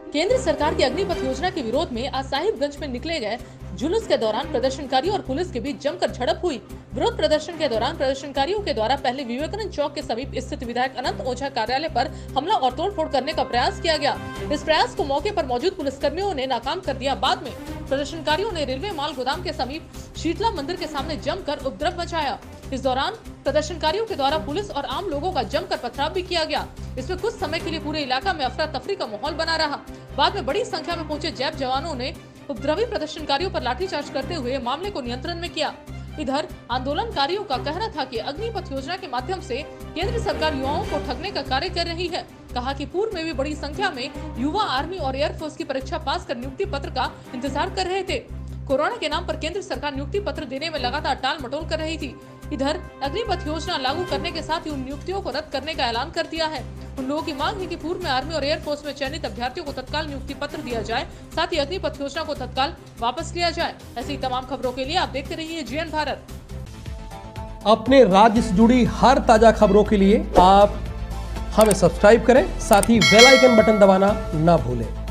केंद्र सरकार की अग्निपथ योजना के विरोध में आज साहिबगंज में निकले गए जुलूस के दौरान प्रदर्शनकारियों और पुलिस के बीच जमकर झड़प हुई। विरोध प्रदर्शन के दौरान प्रदर्शनकारियों के द्वारा पहले विवेकानंद चौक के समीप स्थित विधायक अनंत ओझा कार्यालय पर हमला और तोड़फोड़ करने का प्रयास किया गया। इस प्रयास को मौके पर मौजूद पुलिसकर्मियों ने नाकाम कर दिया। बाद में प्रदर्शनकारियों ने रेलवे माल गोदाम के समीप शीतला मंदिर के सामने जमकर उपद्रव मचाया। इस दौरान प्रदर्शनकारियों के द्वारा पुलिस और आम लोगों का जमकर पथराव भी किया गया। इसमें कुछ समय के लिए पूरे इलाका में अफरा तफरी का माहौल बना रहा। बाद में बड़ी संख्या में पहुंचे जैप जवानों ने उपद्रवी प्रदर्शनकारियों पर लाठीचार्ज करते हुए मामले को नियंत्रण में किया। इधर आंदोलनकारियों का कहना था कि अग्निपथ योजना के माध्यम से केंद्र सरकार युवाओं को ठगने का कार्य कर रही है। कहा कि पूर्व में भी बड़ी संख्या में युवा आर्मी और एयरफोर्स की परीक्षा पास कर नियुक्ति पत्र का इंतजार कर रहे थे। कोरोना के नाम पर केंद्र सरकार नियुक्ति पत्र देने में लगातार टाल मटोल कर रही थी। इधर अग्निपथ योजना लागू करने के साथ ही उन नियुक्तियों को रद्द करने का ऐलान कर दिया है। उन लोगों की मांग है कि पूर्व में आर्मी और एयरफोर्स में चयनित अभ्यर्थियों को तत्काल नियुक्ति पत्र दिया जाए, साथ ही अग्निपथ योजना को तत्काल वापस लिया जाए। ऐसी तमाम खबरों के लिए आप देखते रहिए GN भारत। अपने राज्य से जुड़ी हर ताजा खबरों के लिए आप हमें सब्सक्राइब करें, साथ ही बेल आइकन बटन दबाना ना भूलें।